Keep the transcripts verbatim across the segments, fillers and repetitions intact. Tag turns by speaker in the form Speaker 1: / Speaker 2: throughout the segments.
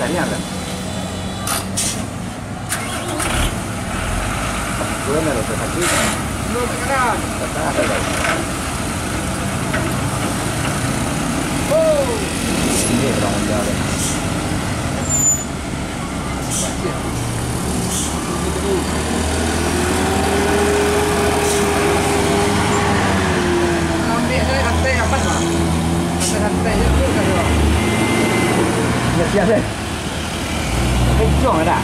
Speaker 1: sekalian lah. Gue nggak lupa sakit. Lu sekarang. Sekarang ada lagi. Oh. Ini orang jalan. Ambil saya rantai apa mah? Rantai je tu kan dia. Ya siap deh. Kencang ada.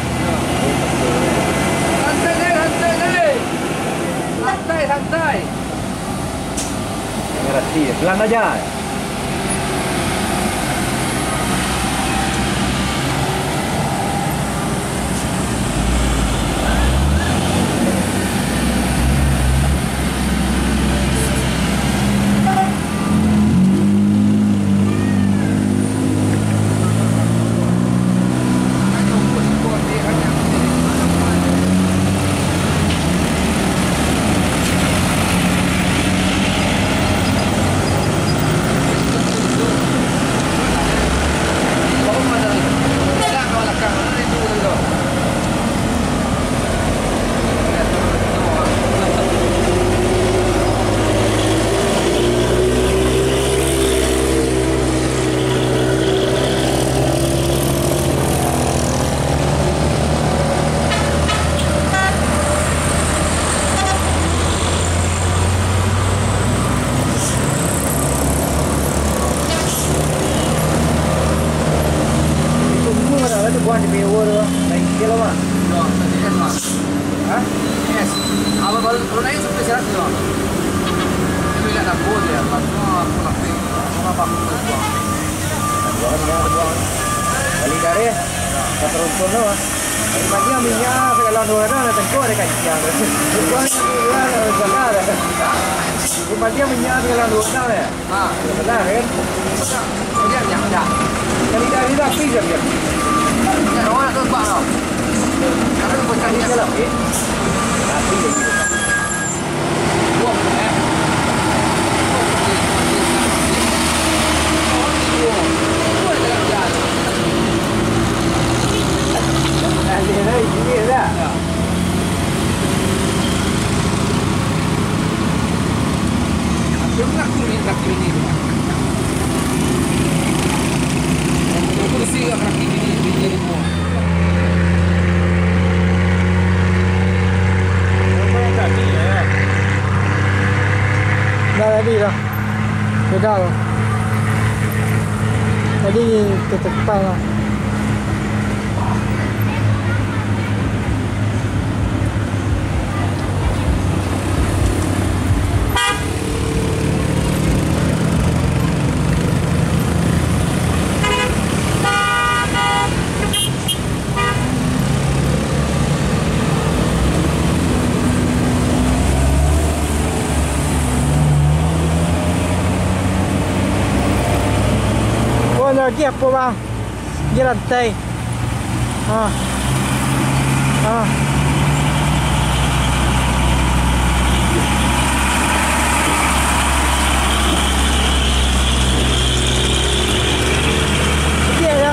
Speaker 1: Rantai deh, rantai deh. Rantai, rantai. Ngerti, pelan aja. Bukan di P O tu, naik kilo mah.
Speaker 2: No, tadi kan mah.
Speaker 1: Hah?
Speaker 2: Yes. Apa kalau kalau naik sampai seratus tu? Itu tidak nak boleh ya, semua aku nak pergi. Semua apa aku buang.
Speaker 1: Buang, buang, buang. Balik dari, kita teruntun tu. Hari pagi minyak segala dua ada, nanti kau ada kajian. Buang yang dua ada segala ada. Hari pagi minyak segala dua ada ya.
Speaker 2: Ah,
Speaker 1: benar kan?
Speaker 2: kemudian yang ada.
Speaker 1: Kali dari dah pergi je dia.
Speaker 2: Ya, orang nak tebak tau. Karena tu bukan dia lah.
Speaker 1: Tapi dia gitu.
Speaker 2: Buang eh.
Speaker 1: Ada lagi ini dah.
Speaker 2: Aku nak kulit kaki ini. Aku mesti kaki ini ini semua.
Speaker 3: Dah tadi dah. Beda lah. Tadi ketepan lah. Lagi apa bang? Dia rantai. Ha. Ha. Kecil dah.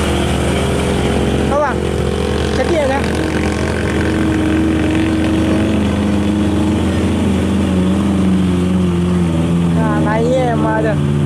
Speaker 3: Apa bang? Kecil dah. Nah, naik mah ada.